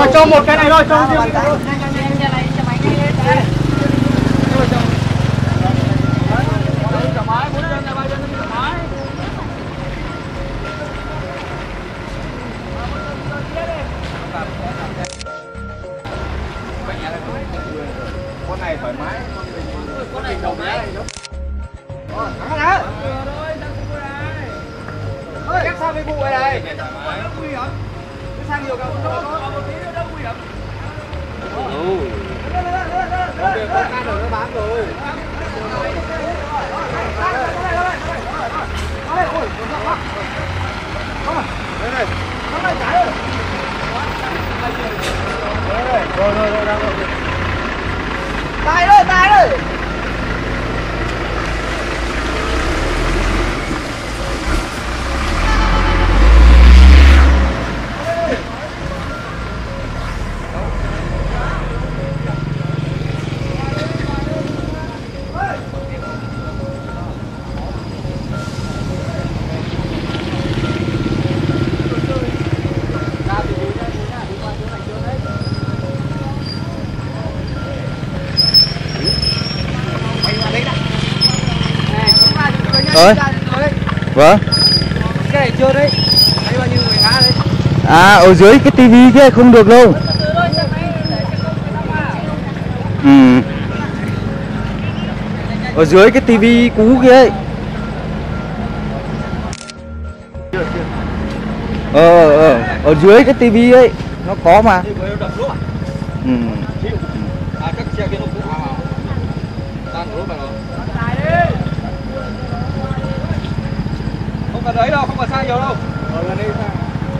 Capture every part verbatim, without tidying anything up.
cho một cái này thôi, cho riêng thôi. Con này thoải mái, con này thoải mái. Rồi, thắng rồi đó. Ơi, cắt sang cái vụ này này. Nó nguy hiểm. Cứ sang nhiều càng nó nó một tí nữa nó nguy hiểm. Ừ. Ok, con can rồi nó bám rồi. Đây này. Nó lại trái rồi. Rồi rồi rồi đang rồi. Tài ơi, tài ơi. Ơi. Vâng. Cái này chưa đấy. Đấy bao nhiêu người ngã đấy. À, ở dưới cái tivi kia không được đâu. Ừ. Ở dưới cái tivi cũ kia ấy. Ờ ờ ở dưới cái tivi ấy nó có mà. Ừ. À, các xe kia nó cũng à. Đang rút vào rồi. Không cần đấy đâu, không cần sang nhiều đâu. Rồi gần đi sang.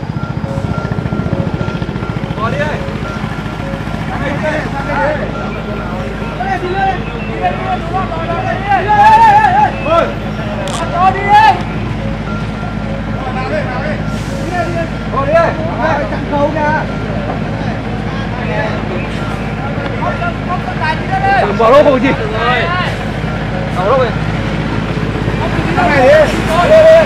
Rồi đi đây. Sang đây đi, sang đây đi. Đây đi lên. Đi lên, đi lên, đúng không? Rồi rồi đi. Đi lên. Ơi. Cho đi đi. Rồi nào đi, nào đi. Đi lên, đi lên. Rồi đi đây. Rồi chặn khâu nè. Không cần, không cần tài đi lên đây. Mở lô không gì? Rồi. Mở lô đi. Sang này đi. Đi đi.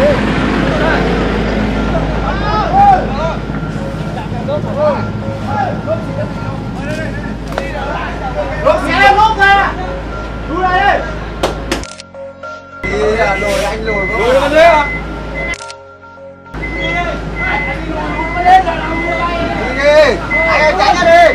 Lốp xe lên, lốp ra. Đu lại đi. Đi à, lồi anh lồi quá. Lồi vào đây à? Đi đi. Anh đi lồi lên là làm như vậy. Đi đi. Anh ơi tránh ra đi.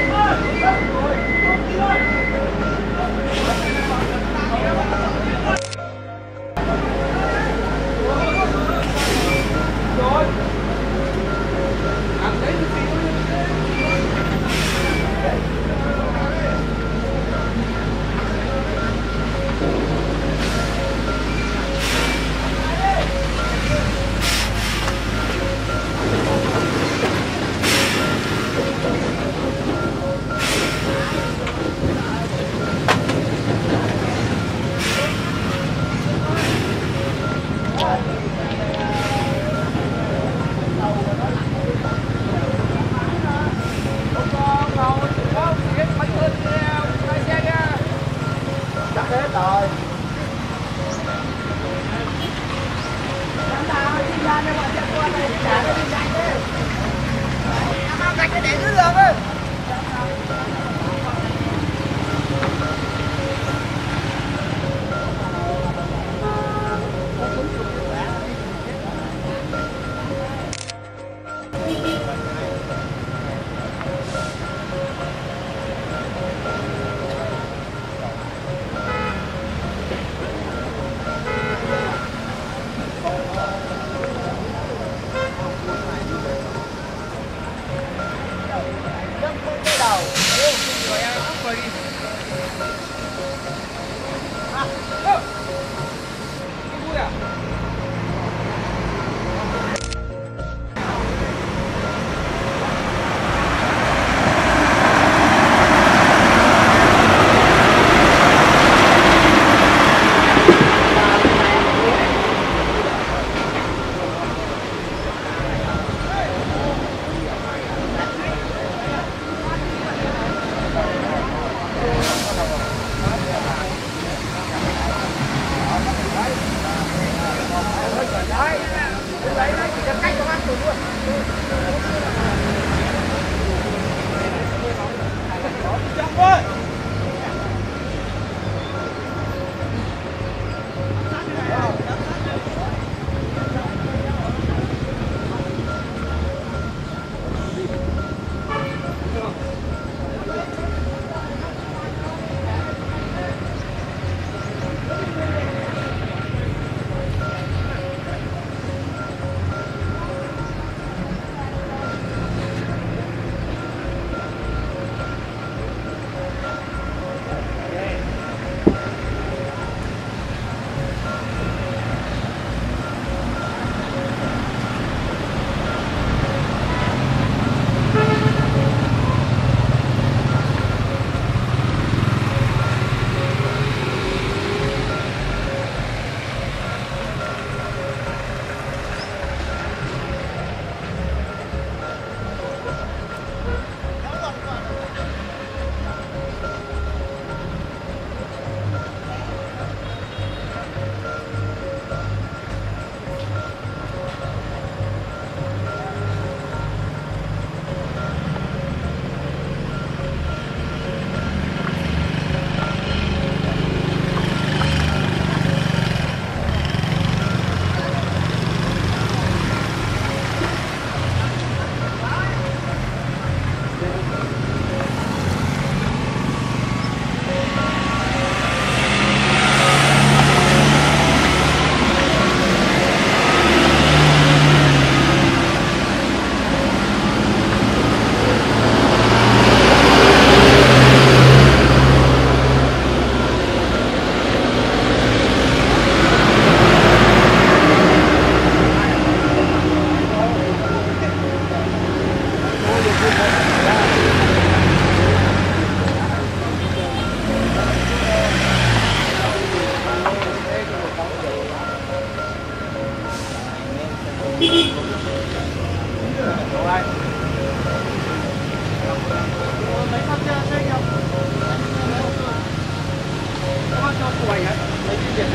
Cho cho tuổi hả? Đấy cái chuyện đấy.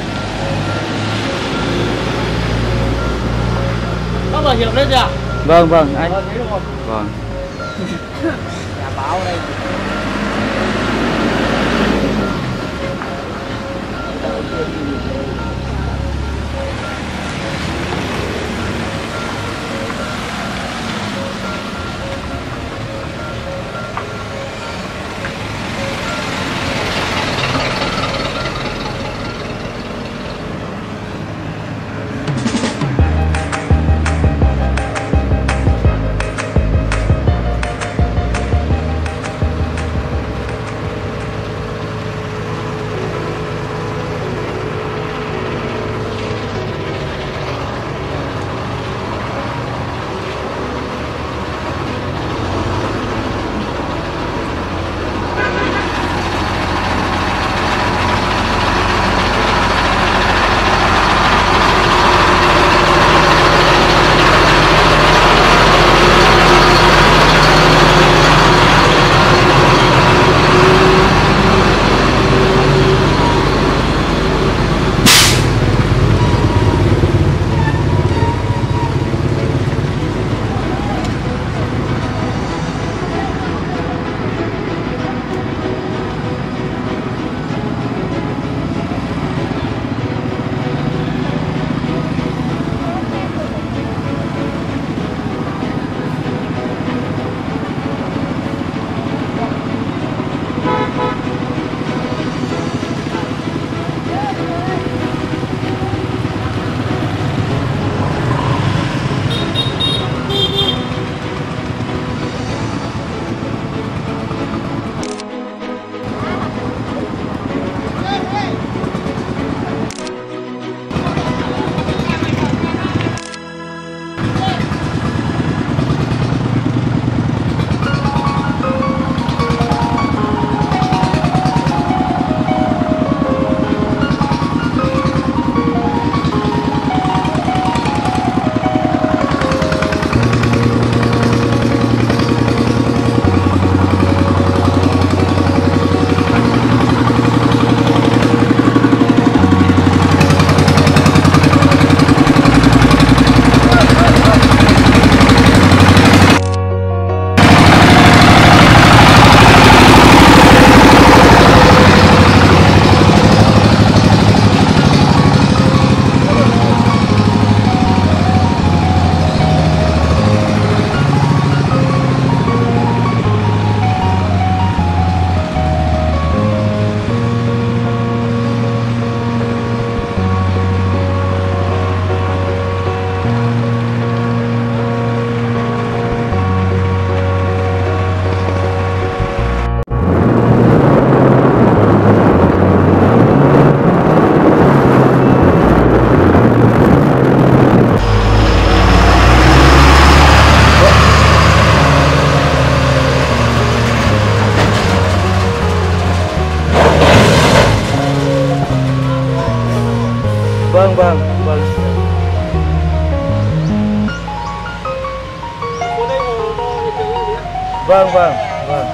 Có bảo hiểm lên chưa? Vâng vâng anh. Vâng, thấy được không? Vâng. Nhà báo đây. Vâng vâng vâng. Vâng vâng vâng.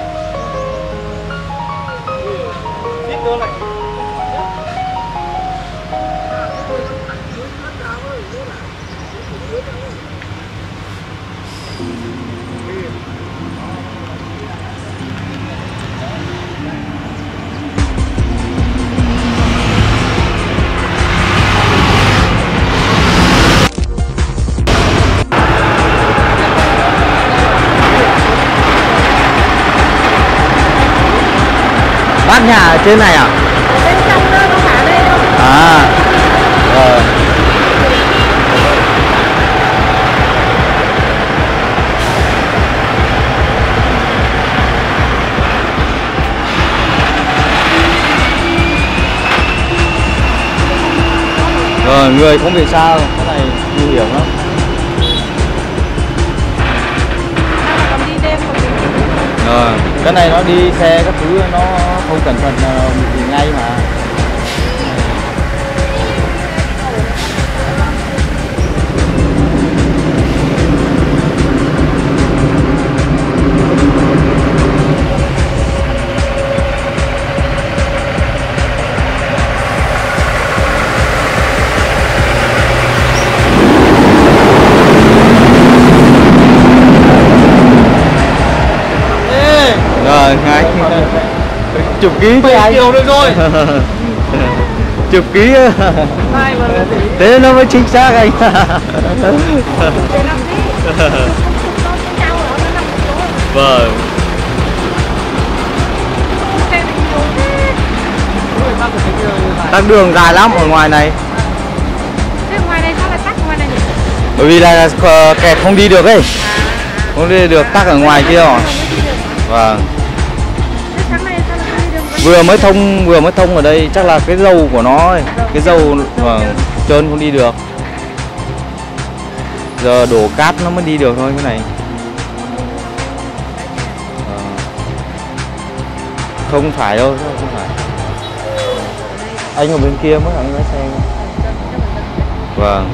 Tiếp nữa này. Bác nhà ở trên này à? Bên trong đó không phải đây đâu. À. Ờ. Rồi, người không bị sao, cái này nguy hiểm lắm. Còn đi đêm còn đi. Rồi, cái này nó đi xe các thứ nó không cẩn thận bị ngay mà. ký chứ anh. Chiều được rồi. Chục ký. Hai mà là gì? Thế nó mới chính xác anh. Vâng. Tắc đường dài lắm ở ngoài này. Thế ngoài này sao lại tắc ngoài này nhỉ? Bởi vì là kẹt không đi được ấy. Không đi được, tắc ở ngoài kia rồi. Vâng. Tháng này sao lại không đi được? Vừa mới thông vừa mới thông ở đây, chắc là cái dầu của nó ấy. Cái dầu vâng, trơn không đi được. Giờ đổ cát nó mới đi được thôi cái này. Ờ. Không phải đâu, không phải. Anh ở bên kia mới anh lái xe. Vâng.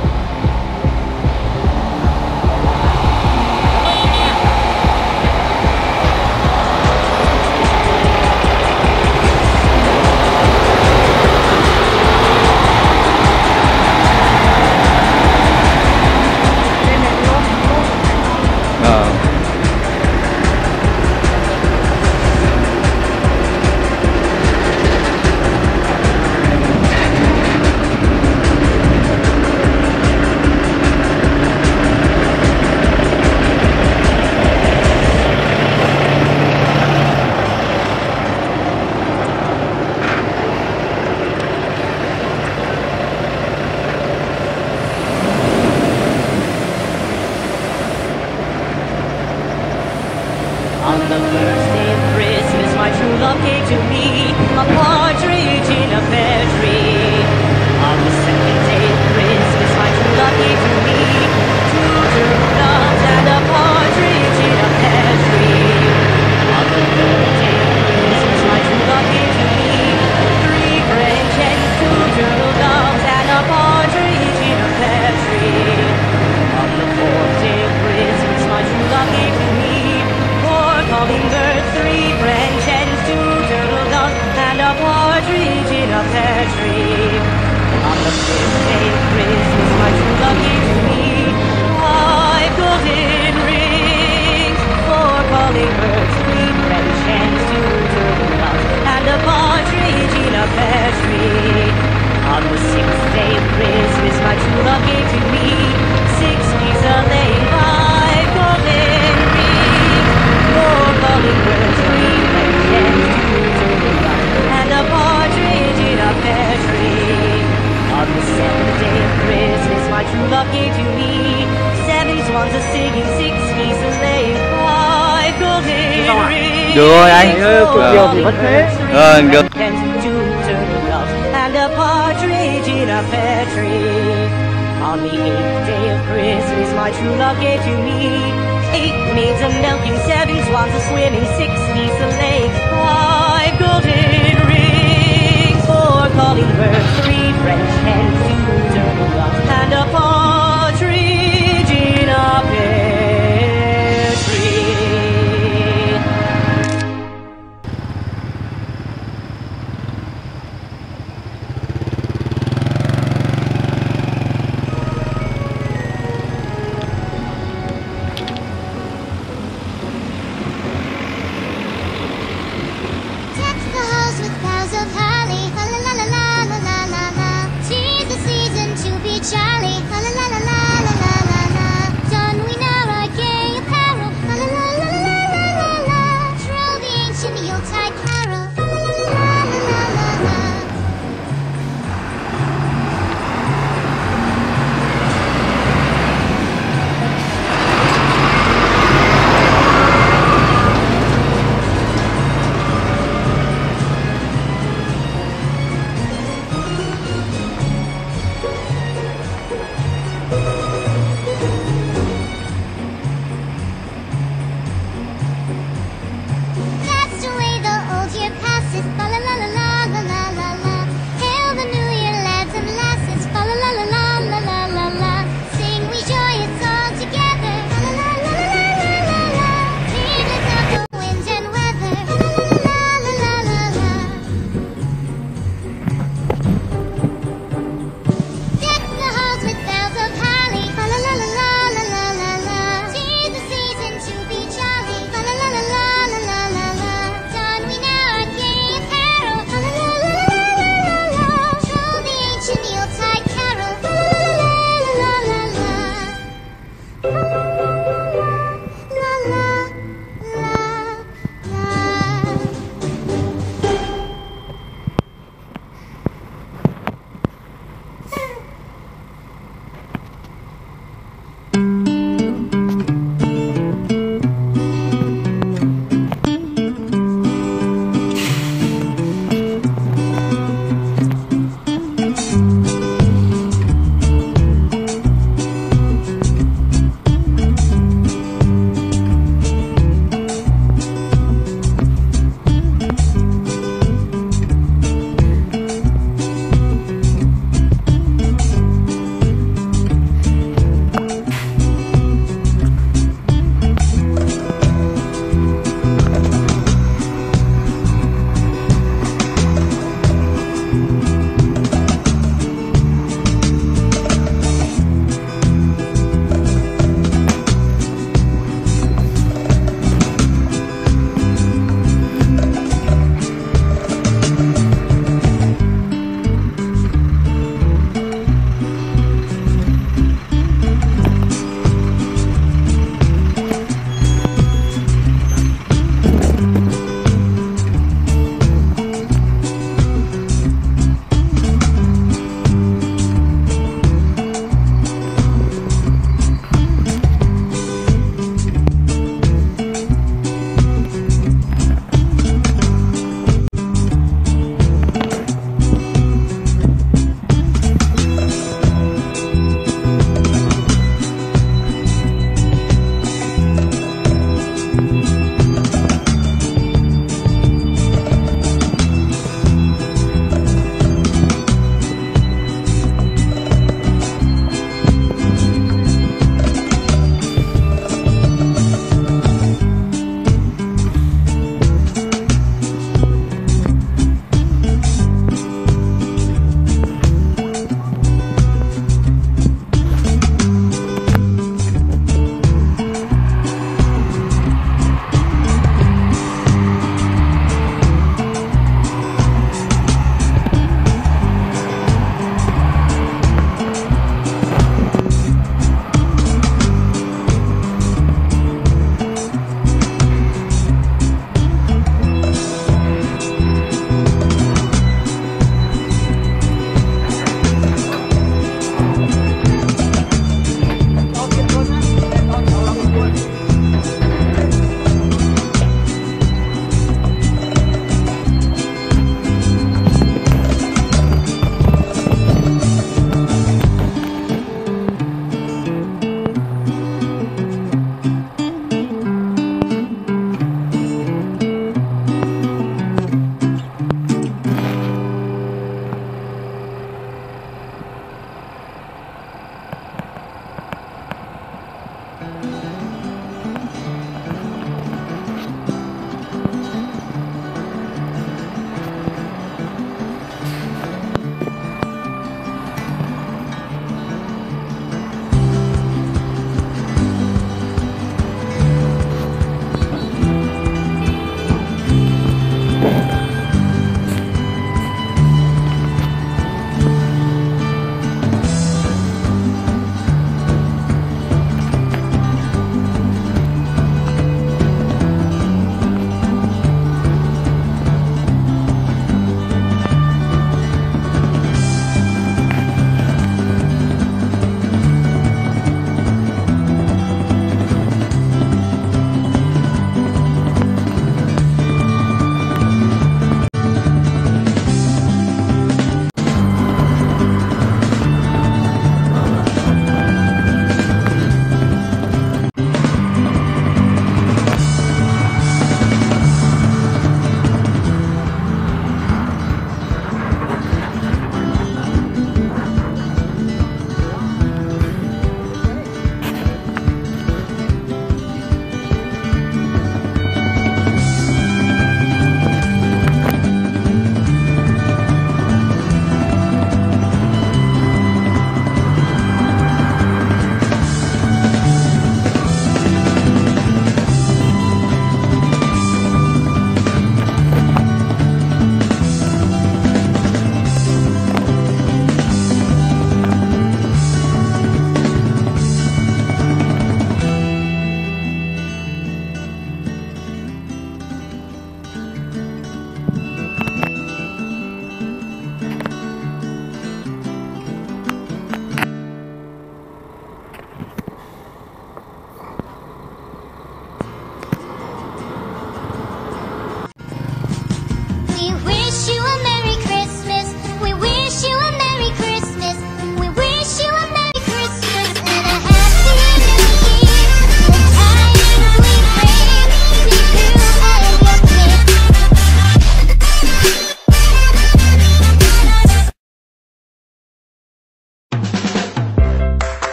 On the first day of Christmas, my true love gave to me a partridge in a pear tree. On the second day of Christmas, my true love gave to me two turtle doves and a partridge in a pear tree. On the third day of Christmas, my true love gave to me three French hens, two turtle doves and a partridge in a pear tree. On the fourth day of Christmas, my true love gave to me hummingbird, three French hens, two turtle doves, and a partridge in a pear tree. On the fifth day of Christmas, my true love gave to me five golden rings, four calling birds, three French hens, two turtle doves, and a partridge in a pear tree. On the sixth day of Christmas, my true love gave to me six geese a laying, five golden rings, four calling birds, three French hens, two turtle doves, and a partridge in a pear tree. On the seventh day of Christmas, my true love gave to me seven swans a singing, six geese a laying, five golden rings. Được rồi anh, Cực nhiều thì vẫn thế. Ờ, được. Two turtle doves and a partridge in a pear tree. On the eighth day of Christmas, my true love gave to me eight maids a milking, seven swans a swimming, six geese a laying, five golden rings, four calling birds,